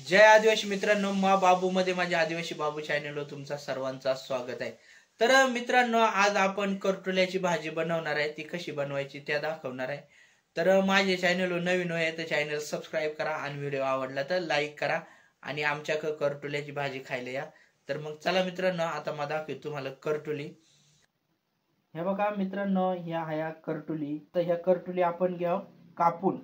जय आदिवासी मित्रांनो, मा बाबू मध्ये माझ्या आदिवासी बाबू चॅनलवर तुमचा सर्वांचा स्वागत आहे। तर मित्रांनो, आज आपण करटुल्याची भाजी बनवणार आहे। ती कशी बनवायची त्या दाखवणार आहे। तर माझ्या चॅनलवर नवीन आहे तर चॅनल सबस्क्राईब करा आणि व्हिडिओ आवडला तर लाईक करा आणि आमच्या करटुल्याची भाजी खायला या। तर मग चला मित्रांनो, आता मला दाखवतो तुम्हाला करटुली। हे बघा मित्रांनो, ह्या ह्या करटुली। तर ह्या करटुली आपण घ्याव कापून।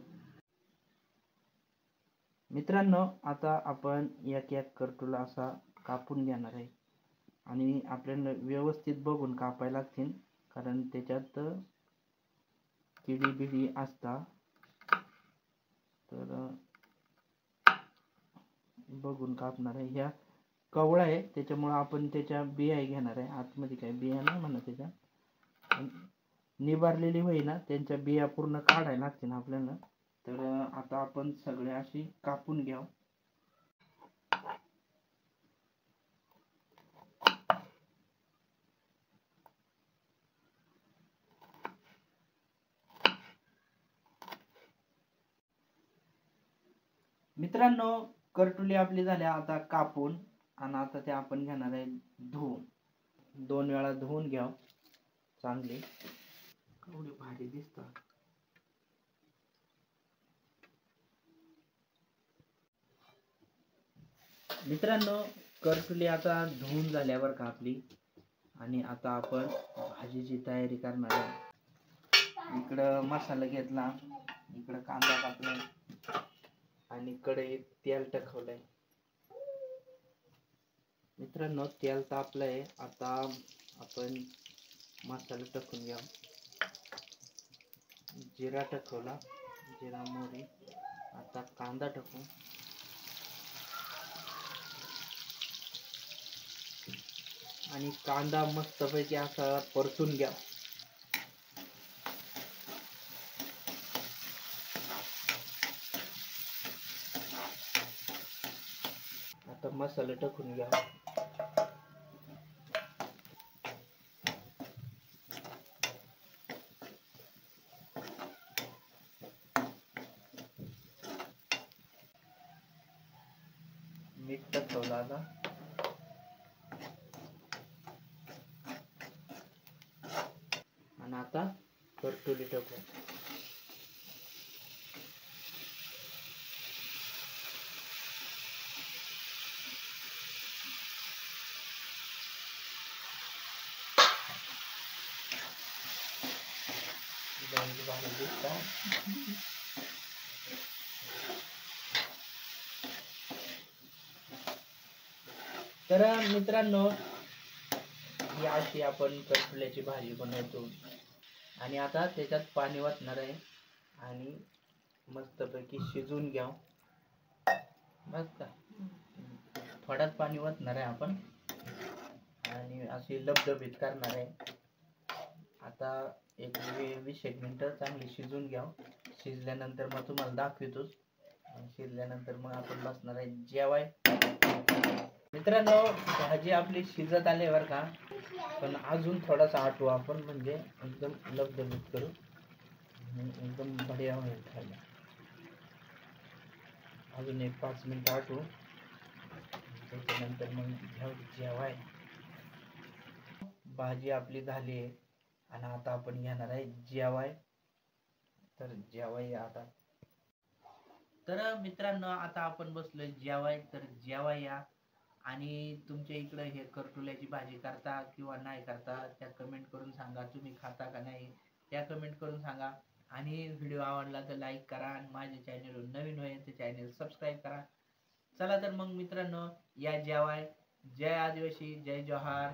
मित्रांनो, आता आपण एक एक करटुला असा कापून घेणार आहे आणि आपल्याला व्यवस्थित बघून कापायला लागतील, कारण त्याच्यात किडी बिडी असतात। तर बघून कापणार आहे। ह्या कवळा आहे त्याच्यामुळे आपण त्याच्या बिया घेणार आहे। आतमध्ये काय बिया नाही म्हणा, त्याच्या निबारलेली होईना त्यांच्या बिया पूर्ण काढायला लागतील आपल्याला। तर आता आपण सगळे अशी कापून घ्याव। मित्रांनो, करटुली आपली झाल्या आता कापून आणि आता ते आपण घेणार आहे धुवून। 2 वेळा धुवून घ्याव चांगले। केवढे भारी दिसतात। मित्रांनो, करटुली आता धुवून झाल्यावर का आपली, आणि आता आपण भाजीची तयारी करणार आहे। इकडं मसाला घेतला, इकडं कांदा कापला आणि कढईत तेल टाकवलंय। मित्रांनो, तेल तापलंय, आता आपण मसाला टाकून घ्या। जिरा टाकवला, जिरा मोहरी। आता कांदा टाकू आणि कांदा मस्तपैकी असा परतून घ्या। आता मसाला टाकून घ्या। मीठ टाकवलं आता। आणि आता करटुली टाकू। तर मित्रांनो, ही अशी आपण करटुल्याची भाजी बनवतो आणि आता त्याच्यात पाणी वाटणार आहे आणि मस्तपैकी शिजवून घ्या। मस्त थोड्याच पाणी वाटणार आहे आपण आणि अशी लबलबीत करणार आहे। आता एक 20 मिनिटं चांगली शिजून घ्या। शिजल्यानंतर मग तुम्हाला दाखवतोच। शिजल्यानंतर मग आपण बसणार आहे जेवाय। मित्रांनो, भाजी आपली शिजत आली बरं का, पण अजून थोडासा आटू आपण, म्हणजे एकदम लबलबीत करू, एकदम बढिया होईल खायला। अजून एक 5 मिनिट आटू, त्याच्यानंतर मग जेवाय। भाजी आपली झाली आहे आणि आता आपण घेणार आहे जेवाय। तर जेवाय आता। तर मित्रांनो, आता आपण बसलोय जेवाय, तर जेवाय या। आणि तुमच्या इकडे हे करटुल्याची भाजी करता किंवा नाही करता त्या कमेंट करून सांगा। तुम्ही खाता का नाही त्या कमेंट करून सांगा। आणि व्हिडिओ आवडला तर लाईक करा आणि माझ्या चॅनलवर नवीन होईल तर चॅनल सबस्क्राईब करा। चला तर मग मित्रांनो, या जेवाय। जय आदिवासी, जय जोहार।